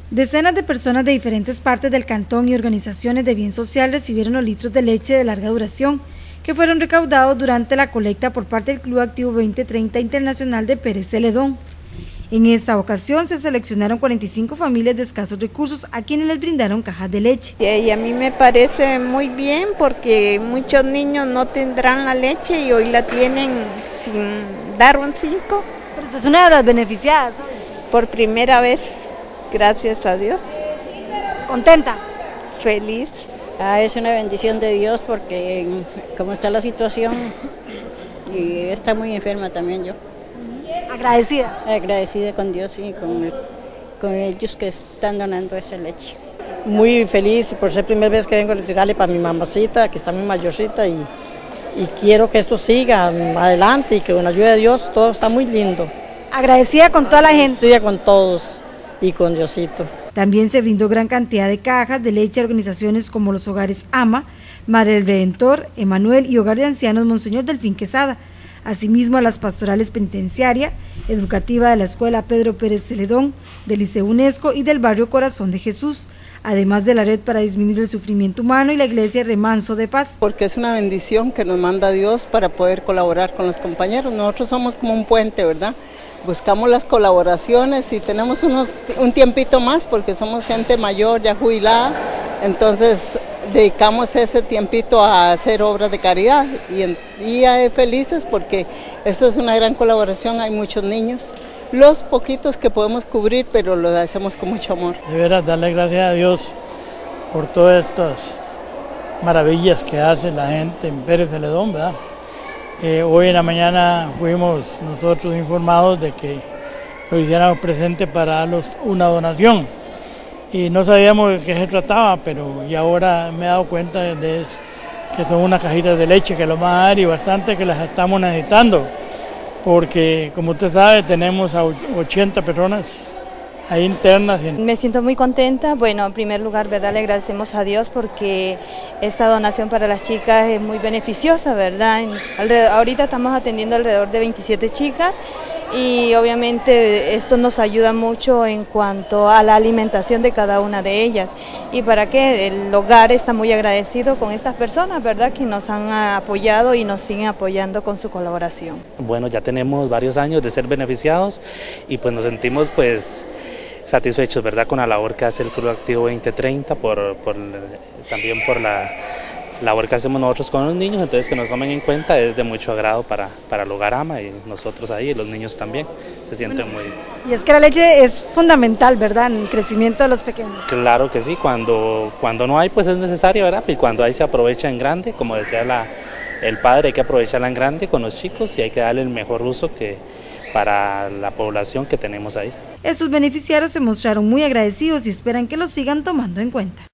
Decenas de personas de diferentes partes del cantón y organizaciones de bien social recibieron los litros de leche de larga duración que fueron recaudados durante la colecta por parte del Club Activo 2030 Internacional de Pérez Celedón. En esta ocasión se seleccionaron 45 familias de escasos recursos a quienes les brindaron cajas de leche. Y a mí me parece muy bien porque muchos niños no tendrán la leche y hoy la tienen sin dar un 5. Pero usted es una de las beneficiadas, ¿sabes? Por primera vez, gracias a Dios. ¿Contenta? Feliz. Es una bendición de Dios porque como está la situación y está muy enferma también yo. ¿Agradecida? Agradecida con Dios y con ellos que están donando esa leche. Muy feliz por ser primera vez que vengo a retirarle para mi mamacita, que está muy mayorcita y quiero que esto siga adelante y que con la ayuda de Dios todo está muy lindo. ¿Agradecida con toda la gente? Sí, con todos y con Diosito. También se brindó gran cantidad de cajas de leche a organizaciones como los Hogares AMA, Madre del Redentor, Emanuel y Hogar de Ancianos Monseñor Delfín Quesada. Asimismo a las pastorales penitenciaria, educativa de la Escuela Pedro Pérez Celedón, del Liceo UNESCO y del barrio Corazón de Jesús, además de la Red para Disminuir el Sufrimiento Humano y la Iglesia Remanso de Paz. Porque es una bendición que nos manda Dios para poder colaborar con los compañeros. Nosotros somos como un puente, ¿verdad? Buscamos las colaboraciones y tenemos un tiempito más porque somos gente mayor, ya jubilada, entonces dedicamos ese tiempito a hacer obras de caridad y felices porque esto es una gran colaboración, hay muchos niños, los poquitos que podemos cubrir, pero lo hacemos con mucho amor. De veras, darle gracias a Dios por todas estas maravillas que hace la gente en Pérez Celedón, ¿verdad? Hoy en la mañana fuimos nosotros informados de que lo hiciéramos presente para darlos una donación y no sabíamos de qué se trataba, pero ya ahora me he dado cuenta de que son unas cajitas de leche que lo van a dar y bastante que las estamos necesitando, porque como usted sabe tenemos a 80 personas ahí internas. Me siento muy contenta. Bueno, en primer lugar, ¿verdad? Le agradecemos a Dios porque esta donación para las chicas es muy beneficiosa, ¿verdad? Ahorita estamos atendiendo alrededor de 27 chicas y obviamente esto nos ayuda mucho en cuanto a la alimentación de cada una de ellas y para que el hogar está muy agradecido con estas personas, ¿verdad? Que nos han apoyado y nos siguen apoyando con su colaboración. Bueno, ya tenemos varios años de ser beneficiados y pues nos sentimos pues satisfechos, ¿verdad?, con la labor que hace el Club Activo 2030, también por la labor que hacemos nosotros con los niños, entonces que nos tomen en cuenta es de mucho agrado para el Hogar AMA y nosotros ahí, y los niños también, se sienten muy... Y es que la leche es fundamental, ¿verdad?, en el crecimiento de los pequeños. Claro que sí, cuando no hay pues es necesario, ¿verdad?, y cuando hay se aprovecha en grande, como decía el padre, hay que aprovecharla en grande con los chicos y hay que darle el mejor uso para la población que tenemos ahí. Estos beneficiarios se mostraron muy agradecidos y esperan que los sigan tomando en cuenta.